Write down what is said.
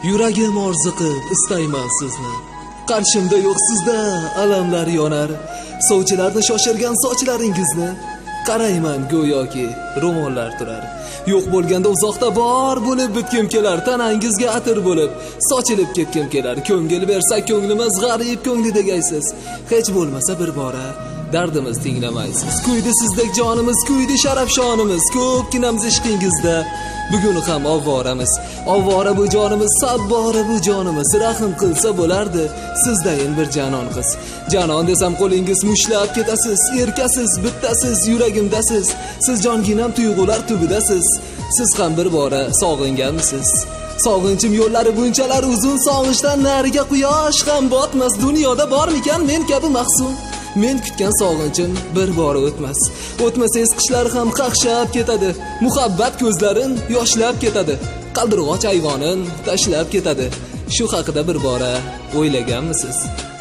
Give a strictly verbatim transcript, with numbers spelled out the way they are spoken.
Yuragim orziqib istayman sizni. Qarshimda yo'q sizda alamlar yonar. Sovchilarni shoshirgan sochlaringizni qarayman go'yoki ro'mollar turar. Yo'q bo'lganda uzoqda bor bo'lib bitkim kelar. Tanangizga atir bo'lib sochilib ketkim kelar. Ko'ngil bersak ko'nglimiz g'arib ko'nglidagaysiz. Hech bo'lmasa bir bora dardimiz tinglamaysiz. Kuydi sizdek jonimiz, kuydi sharaf shonimiz. Ko'pginamiz ishqingizda bugun ham ovvoramiz. Ovvora bu jonimiz, sabbora bu jonimiz. Rahim qilsa bo'lardi sizdayin bir janon qiz. Janon desam qo'lingiz mushlab ketasiz. Erkasiz, bittasiz, yuragimdasiz. Siz jonginam tuyg'ular tubidasiz. Siz ham bir bora sog'inganmisiz? Sog'inchim yo'llari bunchalar uzun, sog'inchdan nariga quyosh ham botmas. Dunyoda bormikan men kabi mahzun? Men kutgan sog'inchim bir bora o'tmas. O'tmasa esqishlar ham qaqshab ketadi. Muhabbat ko'zlarin yoshlab ketadi. Qaldirg'och ayvonin tashlab ketadi. Shu haqida bir bora o'ylaganmisiz?